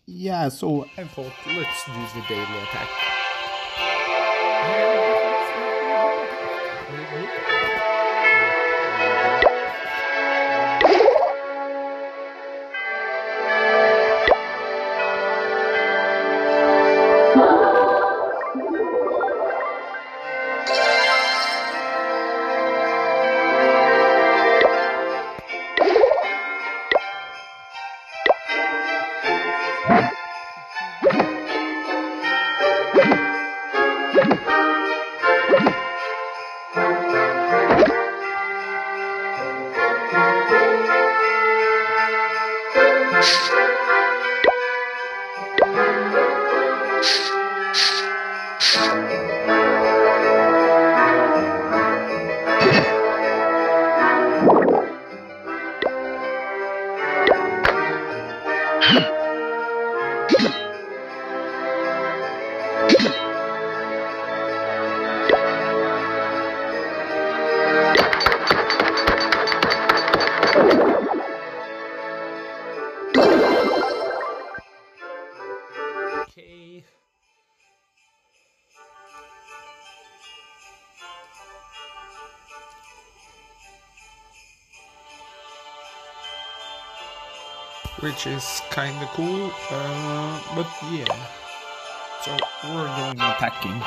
Yeah, so I thought let's do the daily attack. Okay. Which is kinda cool, but yeah. So we're going attacking.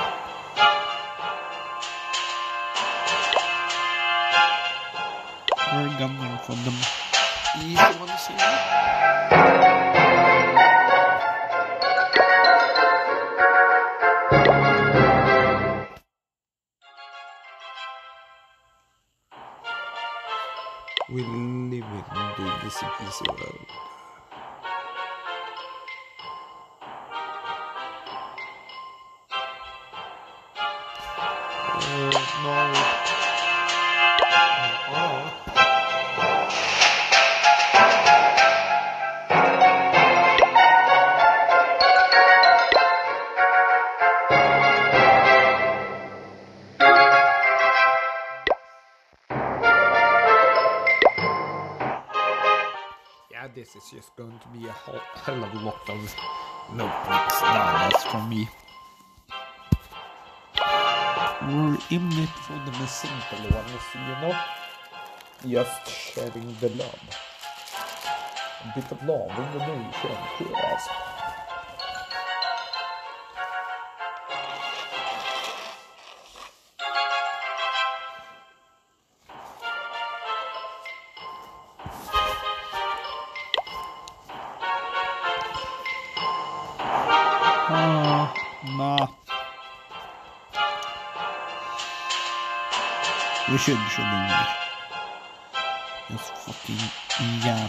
We're gunning for them. If you wanna see me. We live in the easy peasy world. No. Yeah, this is just going to be a hell of a lot of notebooks. Nah, that's for me. We're in it for the simple ones, you know? Just sharing the love. A bit of love in the nation, yes. Nah. We shouldn't we? Just fucking jam.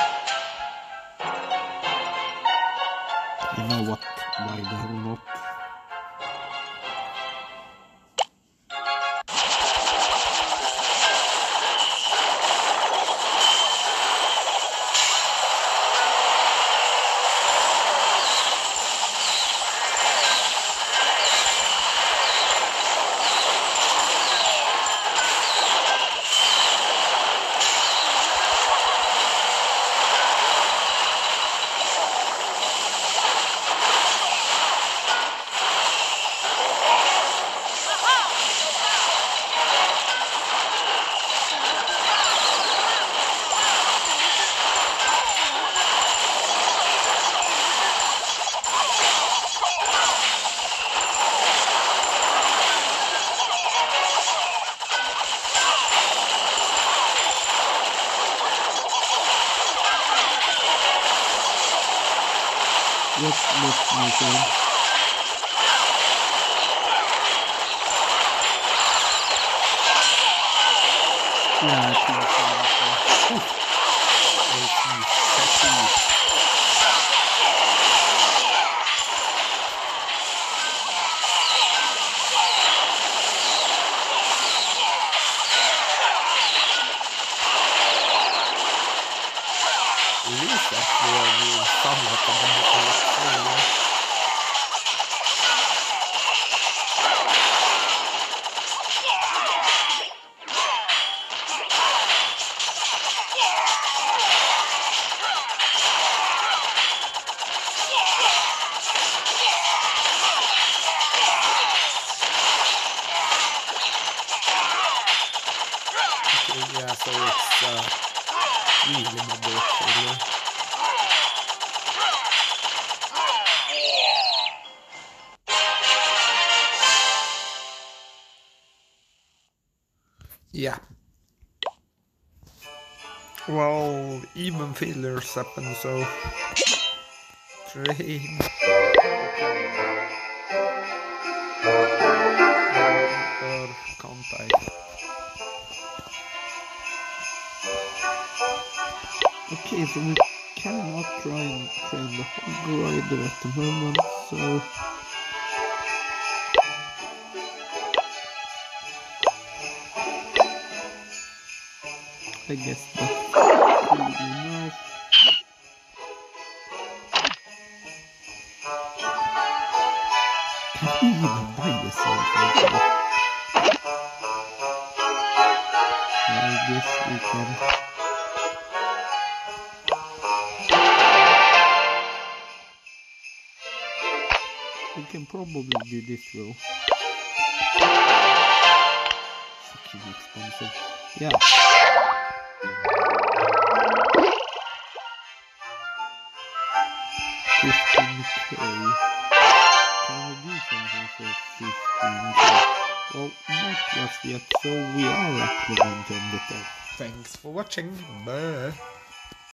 You know what? Why the hell not? Let's move on. Yeah, I think so. It is actually somewhat of a remember it failure. Yeah. Well, even failures happen, so train. Or can't I? Okay, so we cannot try and train the Hog Rider at the moment, so I guess that's cool enough. Can he even buy yourself? I guess we can. We can probably do this though. Fucking expensive. Yeah. 15k. Can we do something for 15k? Well, not just yet, so we are actually going to end it there. Thanks for watching. Bye.